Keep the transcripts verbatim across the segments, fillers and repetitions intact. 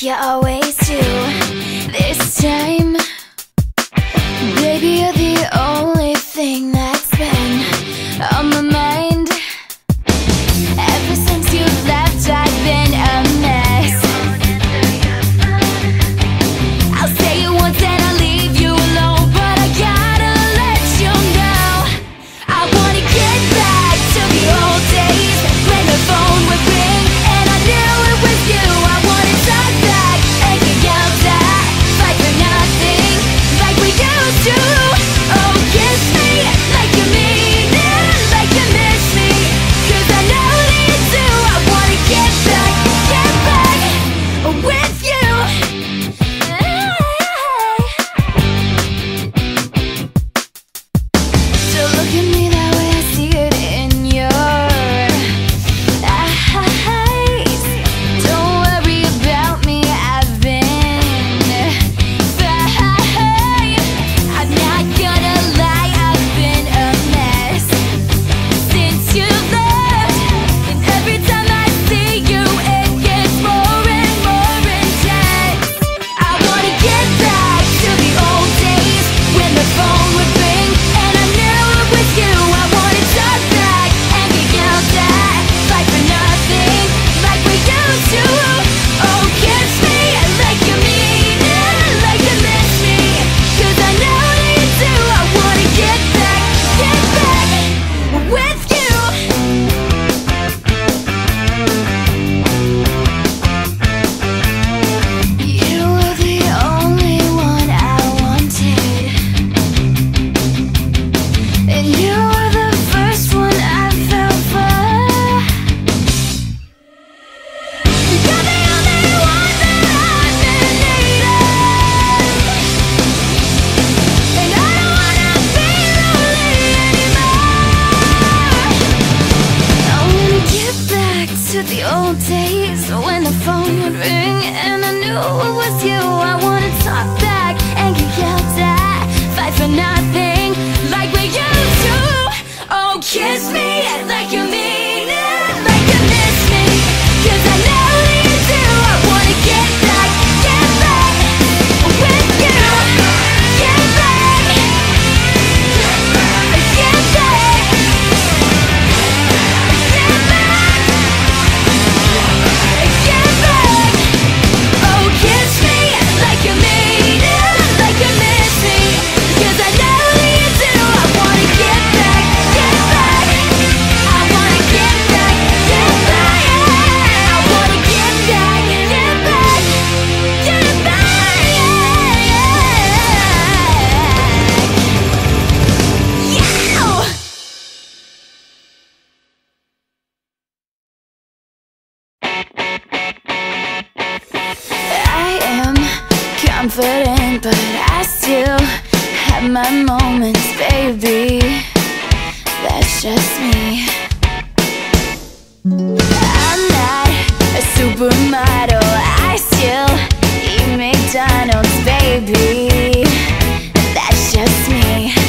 you always do. This time, baby, you're the only thing that's been on my mind. Ever since you left, I've been a mess. I'll say it once and I'll leave you alone, but I gotta let you know I wanna get back to the old days when the phone would ring and I knew it was you. I wanna talk back and kick out that fight for nothing like we used to. Oh, kiss me like you mean it, like you miss me, 'cause I know that you do. I wanna get back, get back with you. So look at me that way, I see it in your eyes. Don't worry about me, I've been fine. I'm not gonna lie, I've been a mess since you left. And every time I see you, it gets more and more intense. I wanna get back to the old days when the phone would ring and I knew it was you. I wanna talk back and kick out that fight for nothing like we used to. Oh, kiss me like you mean it, like you miss me, 'cause I know that you do. I wanna get back, get back with you. You were the only one I wanted, and you were the first one I fell for. You're the only one that I've been needing, and I don't wanna be lonely anymore. I wanna get back to the old days when the phone would ring and I knew it was you. I wanna talk back and kick out that fight for nothing like we used to. Oh, kiss me like you mean it, like you miss me, 'cause I know that you do. I wanna get back, get back with you. Get back, get back, get back, get back. Oh, kiss me like you mean it, like you miss me, 'cause I know that you do. I wanna get back, get back. I wanna get back, get back. I wanna get back, get back, get back. Yeah. I am confident, but I still have my moments, baby. That's just me. I'm not a supermodel, I still eat McDonald's, baby. That's just me.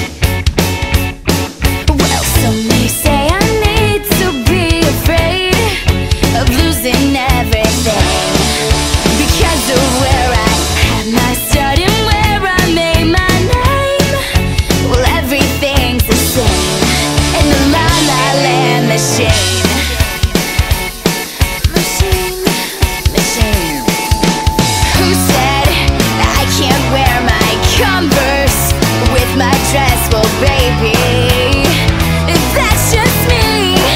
Well, some may say I need to be afraid of losing everything because of where I had my start and where I made my name. Well, everything's the same in the La La Land machine. Machine, machine. Who said I can't wear my Converse with my dress? Well, baby, that's just me.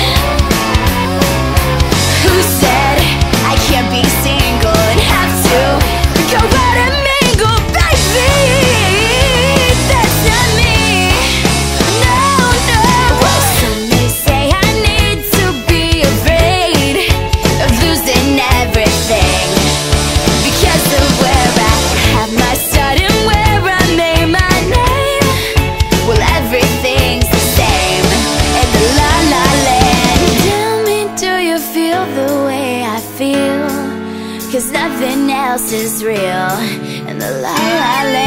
Who said I can't be single and have to go out and mingle, baby? That's not me. No, no. Well, some may say I need to be afraid of losing everything because of where I had my start and where I made my name. Well, everything's the same in the La La Land. Tell me, do you feel the way I feel? 'Cause nothing else is real in the La La Land.